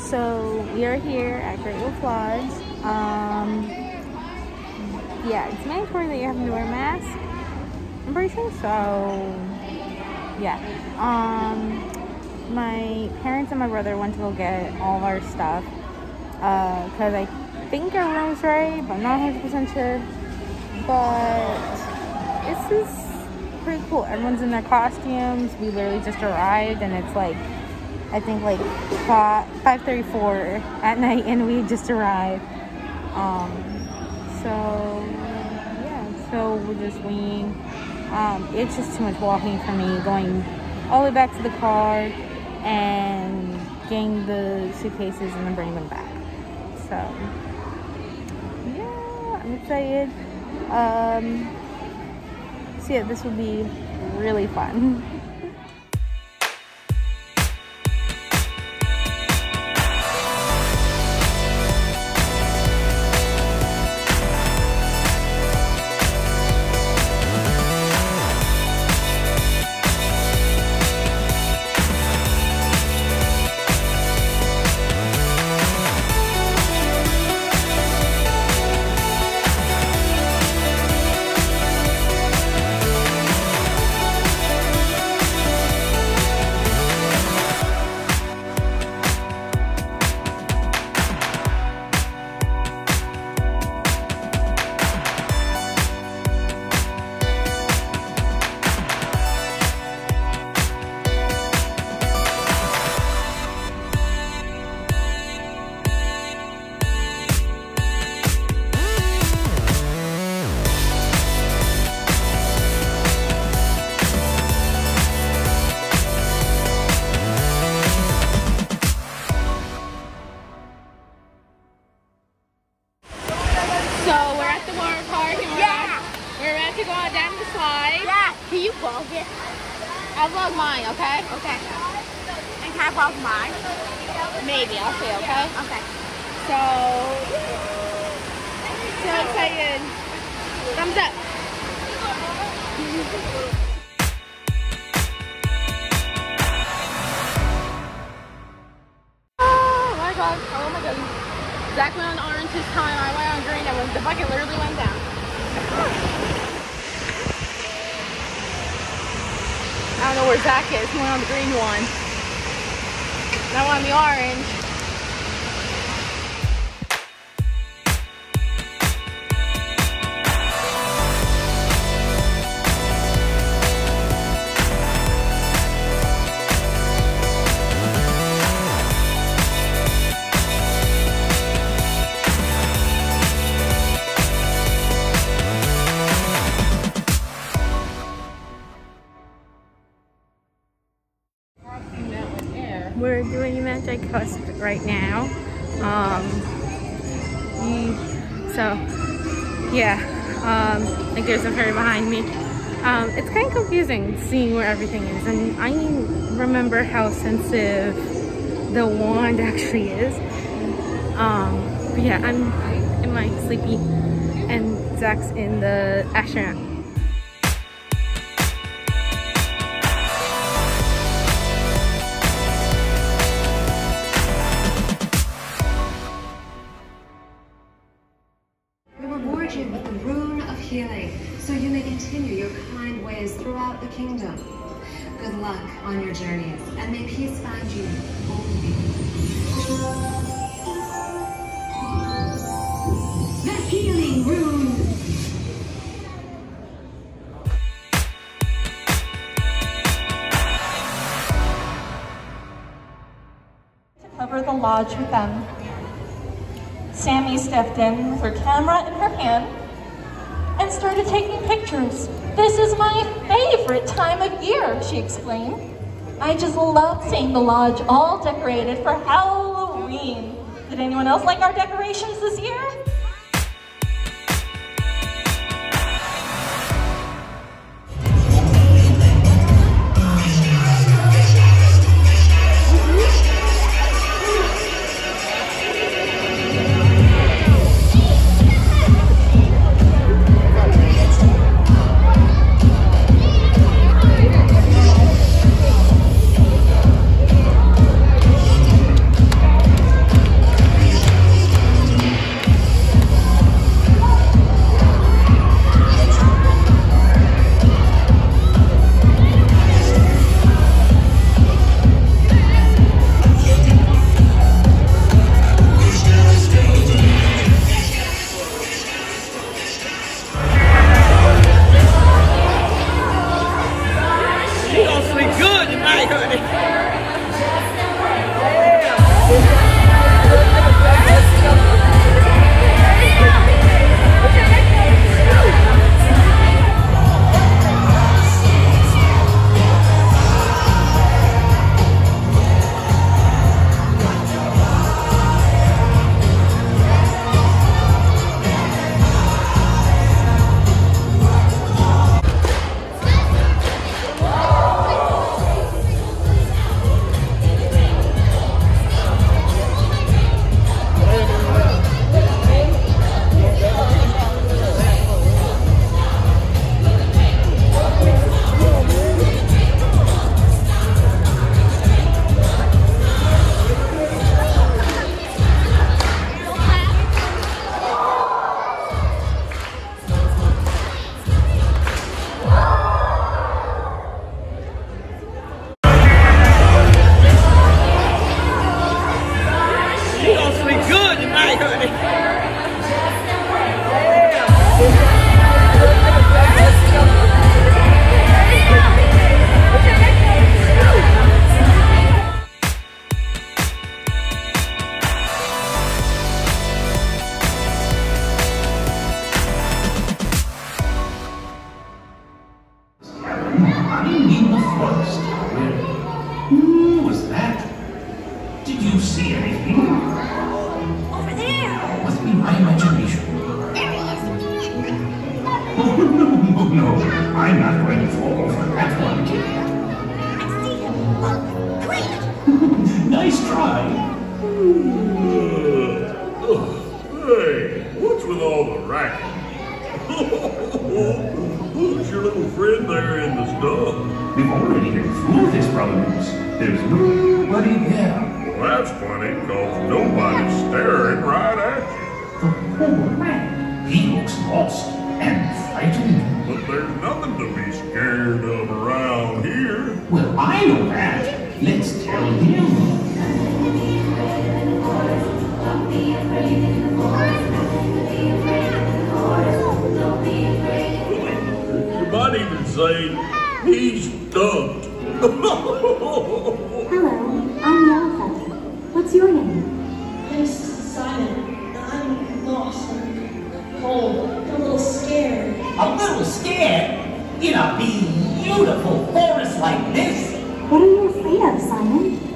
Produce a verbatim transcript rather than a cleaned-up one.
So we are here at Great Wolf Lodge. Um, yeah, it's mandatory that you have to wear a mask. I'm pretty sure. So yeah. Um, my parents and my brother went to go get all of our stuff because uh, I think our room's ready, but I'm not one hundred percent sure. But this is pretty cool. Everyone's in their costumes. We literally just arrived, and it's like, I think like five thirty-four at night, and we just arrived. Um, so yeah, so we're just waiting. Um, it's just too much walking for me, going all the way back to the car and getting the suitcases and then bringing them back. So yeah, I'm excited. Um, so yeah, this will be really fun. To go on down the slide. Yeah. Can you vlog it? I'll vlog mine, okay? Okay. And can I vlog mine? Maybe, I'll see, okay? Okay. So, so excited. Thumbs up. Oh my god. Oh my god. Zach went on orange this time. I went on green. And the bucket literally went down. I don't know where Zach is. He went on the green one. I went on the orange. We're doing a magic quest right now. Um, we, so, yeah, um, like there's a fairy behind me. Um, it's kind of confusing seeing where everything is, and I remember how sensitive the wand actually is. Um, but yeah, I'm in my sleepy, and Zach's in the astronaut. With the rune of healing, so you may continue your kind ways throughout the kingdom. Good luck on your journeys, and may peace find you only. The healing rune. To cover the lodge with them. Sammy stepped in with her camera in her hand and started taking pictures. "This is my favorite time of year," she exclaimed. "I just love seeing the lodge all decorated for Halloween. Did anyone else like our decorations this year?" good tonight, honey. I'm in the forest. Who was that? Did you see anything? Over there. Must be my imagination. There he is. Oh, no, no, no. I'm not going to fall for that one, kid. I see him. Oh, great. Nice try. Uh, hey, what's with all the racket? Who's your little friend there in the stuff? We've already been through this, brothers. There's nobody there. Well, that's funny, because nobody's staring right at you. The poor man. He looks lost and frightened. But there's nothing to be scared of around here. Well, I know that. Let's tell him. You might even say he's stumped. Hello, I'm Yellowfeather. What's your name? I'm Simon. I'm lost and cold, a little scared. A little scared? In a beautiful forest like this? What are you afraid of, Simon?